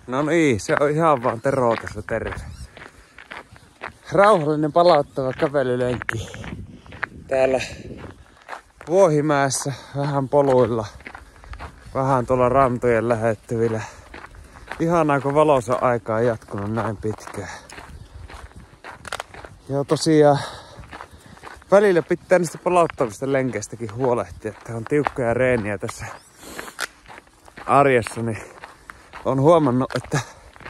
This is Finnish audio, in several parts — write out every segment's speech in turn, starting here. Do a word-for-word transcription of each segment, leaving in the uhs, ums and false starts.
No niin, se on ihan vaan Tero tässä, terve. Rauhallinen palauttava kävelylenkki. Täällä Vuohimäessä vähän poluilla. Vähän tuolla rantojen lähettyvillä. Ihanaa, kun valoisa aika on jatkunut näin pitkään. Ja tosiaan välillä pitää niistä palauttavista lenkeistäkin huolehtia, että on tiukkoja reeniä tässä arjessa, niin on huomannut, että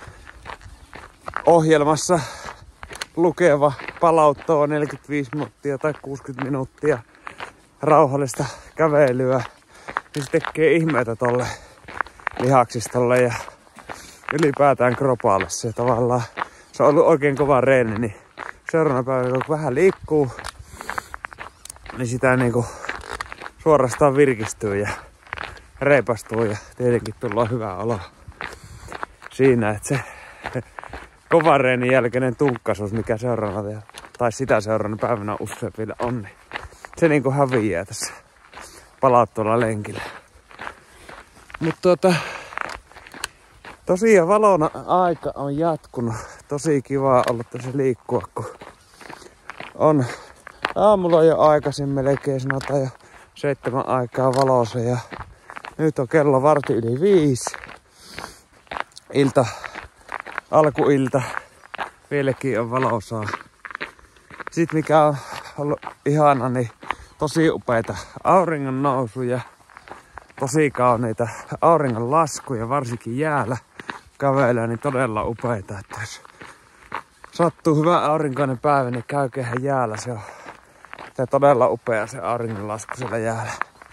ohjelmassa lukeva palauttava neljäkymmentäviisi minuuttia tai kuusikymmentä minuuttia rauhallista kävelyä, niin se tekee ihmeitä tolle lihaksistolle ja ylipäätään kropalle. Se tavallaan, se on ollut oikein kova reeni, niin seuraavana päivänä kun vähän liikkuu, niin sitä niinku suorastaan virkistyy ja reipastuu ja tietenkin tullaan hyvää oloa siinä, että se kovan reenin jälkeinen tunkkaisuus, mikä seuraavana tai sitä seuraavana päivänä useampilla on, niin se niinku häviää tässä palauttavalla lenkillä. Mutta tuota, tosiaan valona aika on jatkunut. Tosi kiva olla tässä liikkua, kun on aamulla jo aikaisin melkein, sanotaan jo seitsemän aikaa valossa ja nyt on kello varti yli viisi. Ilta, alkuilta, vieläkin on valosaa. Sitten mikä on ollut ihana, niin tosi upeita auringon nousuja, tosi kauniita auringon laskuja, varsinkin jäällä kävelyä, niin todella upeita. Että jos sattuu hyvä aurinkoinen päivä, niin käyköhän jäällä. Se on se todella upea se auringon lasku siellä jäällä.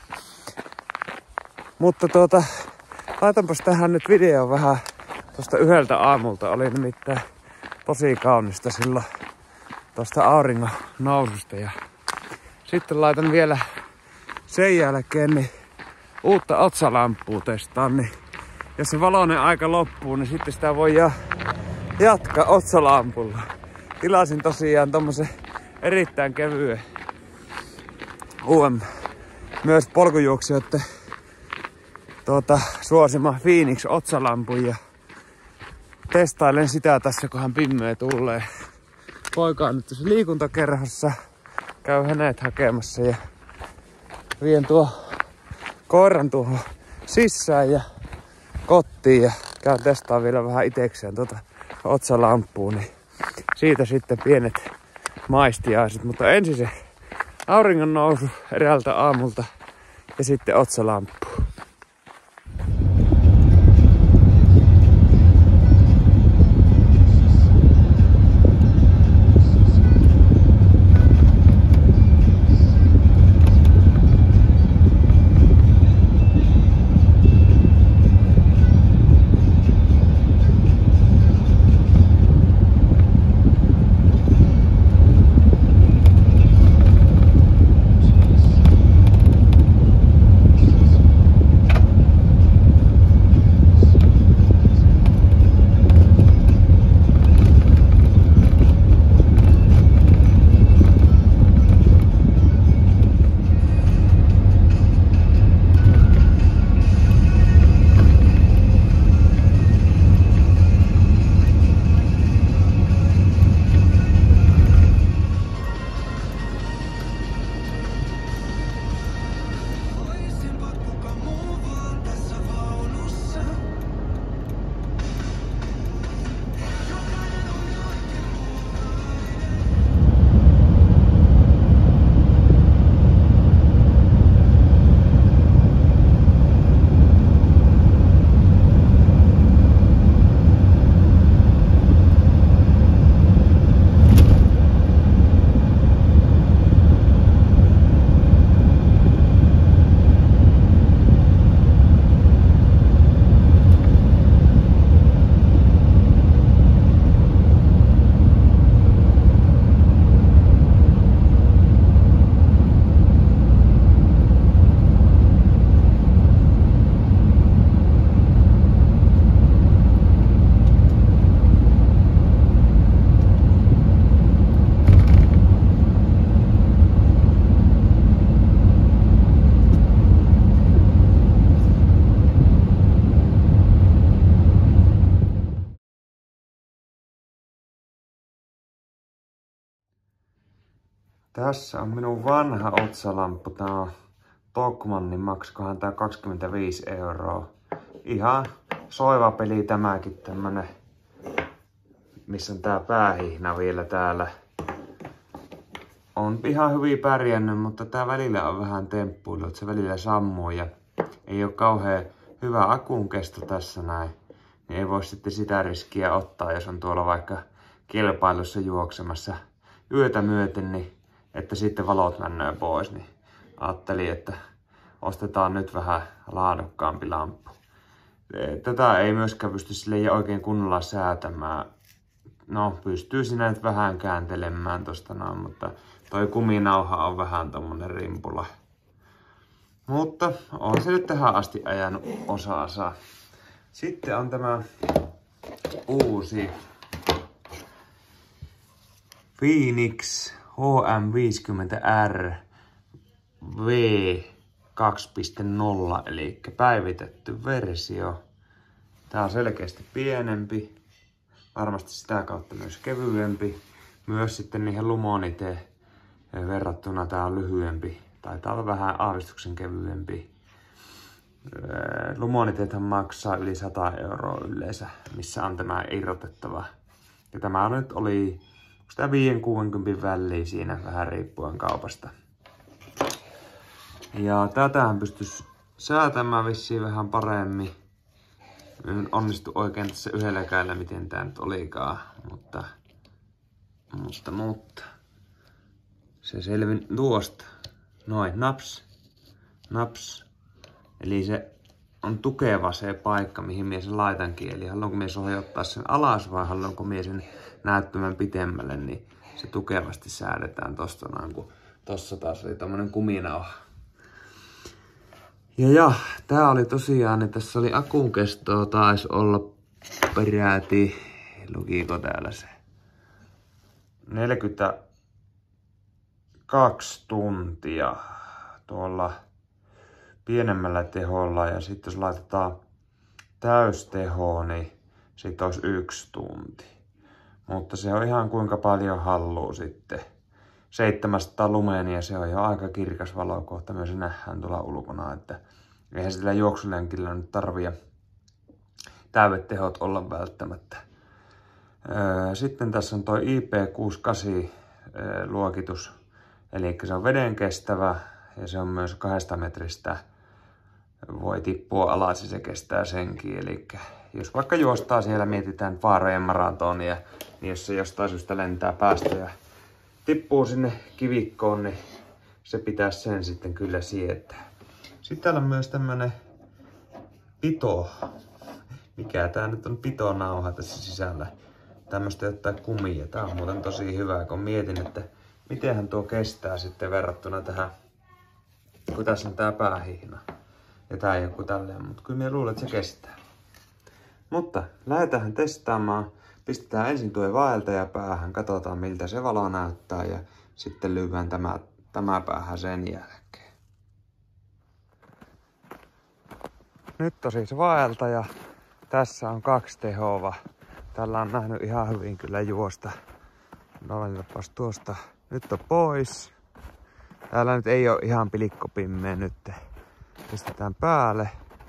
Mutta tuota, laitanpas tähän nyt video vähän tuosta yhdeltä aamulta. Oli nimittäin tosi kaunista silloin tuosta auringon noususta. Ja sitten laitan vielä sen jälkeen niin uutta otsalampua testaan. Niin jos se valoinen aika loppuu, niin sitten sitä voi jatkaa otsalampulla. Tilasin tosiaan tommosen erittäin kevyen U M myös polkujuoksijoiden tuota, suosima Phoenix otsalampun ja testailen sitä tässä, kunhan pimeä tulee. Poika on nyt tässä liikuntakerhossa. Käy hänet hakemassa ja vien tuo koiran tuohon sisään ja kotiin ja käyn testaa vielä vähän itekseen tuota otsalampuun, niin siitä sitten pienet maistiaiset, mutta ensin se auringon nousu eräältä aamulta ja sitten otsalampu. Tässä on minun vanha otsalamppu. Tää on Tokman, niin maksakohan tää kaksikymmentäviisi euroa. Ihan soiva peli tämäkin, tämmönen, missä on tää päähihna vielä täällä. On ihan hyvin pärjännyt, mutta tää välillä on vähän temppuilu, että se välillä sammuu ja ei ole kauhean hyvä akun kesto tässä näin. Niin ei voi sitten sitä riskiä ottaa, jos on tuolla vaikka kilpailussa juoksemassa yötä myöten, niin että sitten valot mennään pois. Niin ajattelin, että ostetaan nyt vähän laadukkaampi lamppu. Tätä ei myöskään pysty sille oikein kunnolla säätämään. No, pystyy sinä nyt vähän kääntelemään tosta noin, mutta toi kuminauha on vähän tommonen rimpula. Mutta on se nyt tähän asti ajanut osaansa. Sitten on tämä uusi Phoenix H M viisikymmentä R V kaksi piste nolla eli päivitetty versio. Tää on selkeästi pienempi. Varmasti sitä kautta myös kevyempi. Myös sitten niihin Lumoniteen verrattuna tää on lyhyempi. Taitaa olla vähän aavistuksen kevyempi. Lumoniteethan maksaa yli sata euroa yleensä, missä on tämä irrotettava. Ja tämä nyt oli sitä viisi kuusikymmentä väliin siinä vähän riippuen kaupasta. Ja tätähän pystyisi säätämään vissiin vähän paremmin. En onnistu oikein tässä yhdellä kädellä, miten tää nyt olikaan, mutta, mutta, mutta. Se selvin tuosta. Noin, naps, naps. Eli se on tukeva se paikka, mihin minä sen laitankin. Eli haluanko minä sohjottaa sen alas vai haluanko minä sen näyttämään pitemmälle, niin se tukevasti säädetään tosta noin, kun tossa taas oli tommonen kuminauha. Ja ja, tää oli tosiaan, niin tässä oli akun kestoa taisi olla peräti, lukiiko täällä se, neljäkymmentäkaksi tuntia tuolla pienemmällä teholla, ja sitten jos laitetaan täysteho, niin sitten olisi yksi tunti. Mutta se on ihan kuinka paljon halluu sitten. seitsemänsataa lumenia, se on jo aika kirkas valokohta, myös se nähdään tuolla ulkona, että eihän sillä juoksulenkillä nyt tarvii täydet olla välttämättä. Sitten tässä on tuo I P kuusikymmentäkahdeksan luokitus, eli se on veden kestävä ja se on myös kahdesta metristä. Voi tippua alas ja se kestää senkin, eli jos vaikka juostaa siellä, mietitään vaarojen maratonia, niin jos se jostain syystä lentää päästä ja tippuu sinne kivikkoon, niin se pitäisi sen sitten kyllä sietää. Sitten täällä on myös tämmönen pito. Mikä tää nyt on pitonauha tässä sisällä. Tämmöstä jotain kumia. Tää on muuten tosi hyvä, kun mietin, että mitenhän tuo kestää sitten verrattuna tähän, kun tässä on tää päähihna. Ja tää joku tälleen, mutta kyllä minä luulen, että se kestää. Mutta lähdetään testaamaan. Pistetään ensin tuo vaeltaja päähän, katsotaan miltä se valo näyttää ja sitten lyödään tämä, tämä päähän sen jälkeen. Nyt on siis vaeltaja. Tässä on kaksi tehoa. Tällä on nähnyt ihan hyvin kyllä juosta. Noinpas tuosta. Nyt on pois. Täällä nyt ei ole ihan pilikkopimmeä nyt. Pistetään päälle.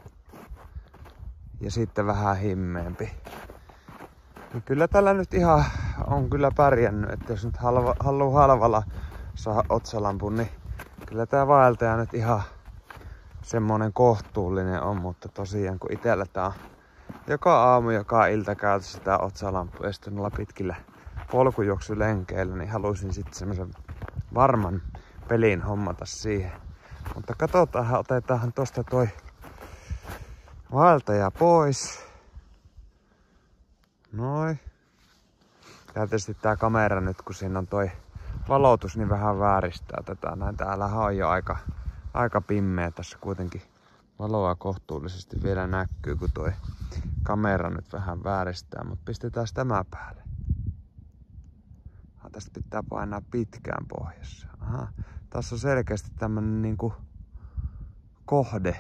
Ja sitten vähän himmeempi. Niin kyllä tällä nyt ihan on kyllä pärjännyt, että jos nyt halva, haluaa halvalla saa otsalampun, niin kyllä tää vaeltaja nyt ihan semmonen kohtuullinen on, mutta tosiaan kun itellä tää on joka aamu, joka ilta käytössä tää otsalampu ja sitten noilla pitkillä polkujuoksulenkeillä, niin haluaisin sitten semmosen varman pelin hommata siihen. Mutta katsotaan, otetaan tosta toi vaeltaja pois. Noin. Ja tietysti tää kamera nyt, kun siinä on toi valotus, niin vähän vääristää tätä. Näin täällähän on jo aika, aika pimmeä. Tässä kuitenkin valoa kohtuullisesti vielä näkyy, kun toi kamera nyt vähän vääristää. Mutta pistetään tämä päälle. Aha, tästä pitää painaa pitkään pohjassa. Aha, tässä on selkeästi tämmönen niinku kohde.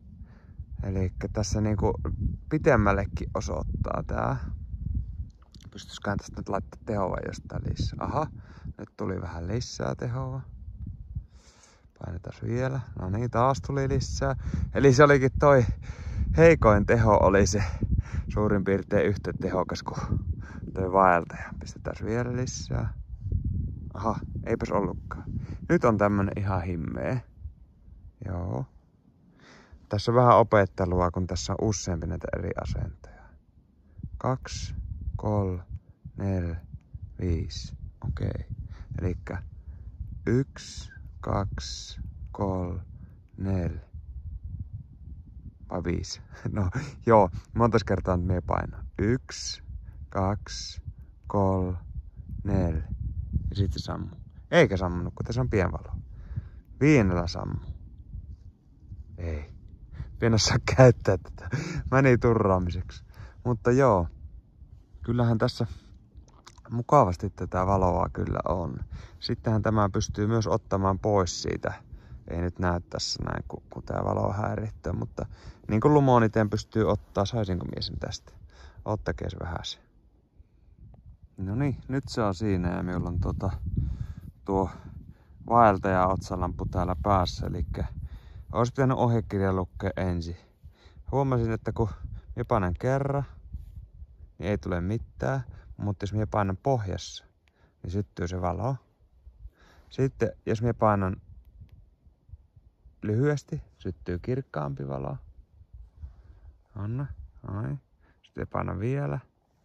Eli tässä niinku pitemmällekin osoittaa tää. Pystyisikään tästä nyt laittaa tehoa jostain lisää. Aha, nyt tuli vähän lisää tehoa. Painetaan vielä. No niin, taas tuli lisää. Eli se olikin toi heikoin teho oli se suurin piirtein yhtä tehokas kuin toi vaeltaja. Pistetään vielä lisää. Aha, eipäs ollutkaan. Nyt on tämmönen ihan himmeä. Joo. Tässä on vähän opettelua, kun tässä on useampi näitä eri asentoja. Kaksi, kolme, neljä, viisi. Okei. Okay. Elikkä yksi, kaksi, kolme, neljä. Vai viisi? No joo, montas kertaa nyt mie painan. Yksi, kaksi, kolme, neljä. Ja sitten sammuu. Eikä sammunut, kun tässä on pienvalo. Viidennellä sammuu. Ei. Pienä saa käyttää tätä. Meni turraamiseksi. Mutta joo. Kyllähän tässä mukavasti tätä valoa kyllä on. Sittenhän tämä pystyy myös ottamaan pois siitä. Ei nyt näy tässä näin, kun, kun tää valo häirittää. Mutta niin kuin Lumoniteen pystyy ottaa. Saisinko mies tästä? Ottakees vähän se. No niin, nyt se on siinä ja minulla on tuota, tuo vaeltaja otsalampu täällä päässä. Elikkä olisi pitänyt ohjekirja lukea ensin. Huomasin, että kun minä painan kerran, niin ei tule mitään. Mutta jos minä painan pohjassa, niin syttyy se valo. Sitten jos minä painan lyhyesti, syttyy kirkkaampi valo. Anna, ai. Sitten painan vielä.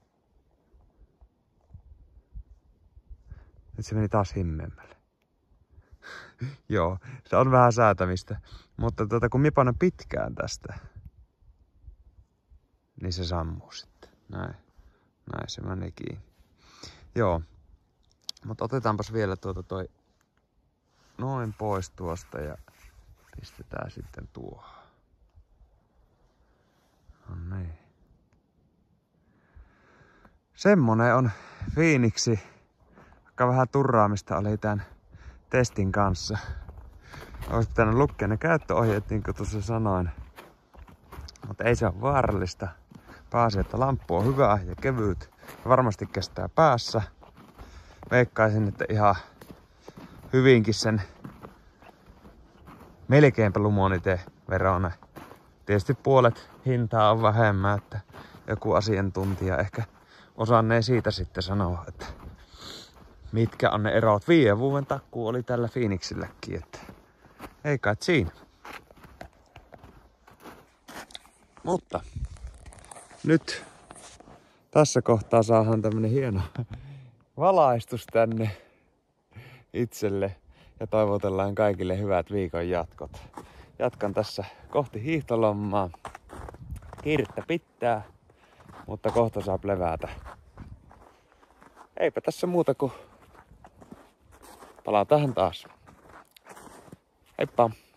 Nyt se meni taas himmeämmälle. Joo, se on vähän säätämistä. Mutta tuota, kun minä painan pitkään tästä, niin se sammuu sitten. Näin. Näin se meni kiinni. Joo. Mutta otetaanpas vielä tuota toi noin pois tuosta ja pistetään sitten tuohon. No niin. Semmonen on fiiniksi. Vaikka vähän turraamista oli tän testin kanssa. Olisi pitänyt lukea ne käyttöohjeet, niin kuin tuossa sanoin. Mutta ei se ole vaarallista. Pääsi, että lamppu on hyvä ja kevyt. Ja varmasti kestää päässä. Veikkaisin, että ihan hyvinkin sen melkeinpä Lumonite verona. Tietysti puolet hintaa on vähemmän, että joku asiantuntija ehkä osannee siitä sitten sanoa, että mitkä on ne erot. Viiden vuoden takku oli tällä Phoenixilläkin, että ei kai siinä. Mutta nyt tässä kohtaa saadaan tämmönen hieno valaistus tänne itselle ja toivotellaan kaikille hyvät viikon jatkot. Jatkan tässä kohti hiihtolommaa. Kiirettä pitää, mutta kohta saa levätä. Eipä tässä muuta kuin palataan taas. Heippa!